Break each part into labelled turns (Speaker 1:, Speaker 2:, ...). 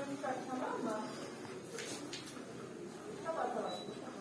Speaker 1: dikkat, tamam mı? Tamam, tamam.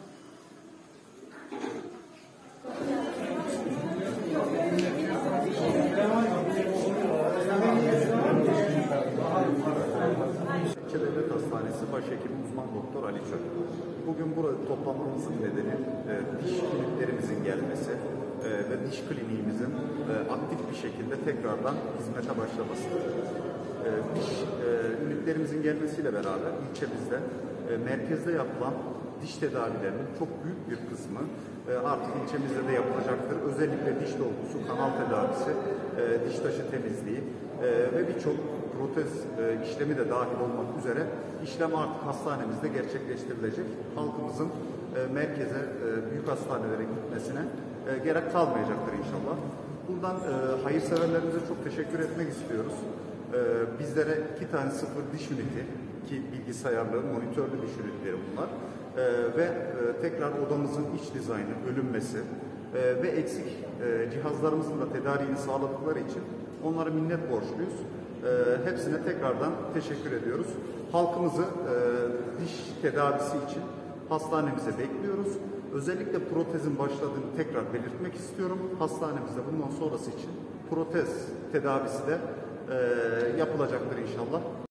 Speaker 2: Devlet Hastanesi Başhekim Uzman Doktor Ali Çök. Bugün burada toplanmamızın nedeni diş kliniklerimizin gelmesi ve diş kliniğimizin aktif bir şekilde tekrardan hizmete başlamasıdır. Diş ünitlerimizin gelmesiyle beraber ilçemizde merkezde yapılan diş tedavilerinin çok büyük bir kısmı artık ilçemizde de yapılacaktır. Özellikle diş dolgusu, kanal tedavisi, diş taşı temizliği ve birçok protez işlemi de dahil olmak üzere işlem artık hastanemizde gerçekleştirilecek. Halkımızın merkeze, büyük hastanelere gitmesine gerek kalmayacaktır inşallah. Buradan hayırseverlerimize çok teşekkür etmek istiyoruz. Bizlere 2 tane sıfır diş üniti, ki bilgisayarlı, monitörlü diş ünitleri bunlar ve tekrar odamızın iç dizaynı, bölünmesi ve eksik cihazlarımızın da tedariğini sağladıkları için onlara minnet borçluyuz. Hepsine tekrardan teşekkür ediyoruz. Halkımızı diş tedavisi için hastanemize bekliyoruz. Özellikle protezin başladığını tekrar belirtmek istiyorum. Hastanemizde bundan sonrası için protez tedavisi de yapılacaktır inşallah.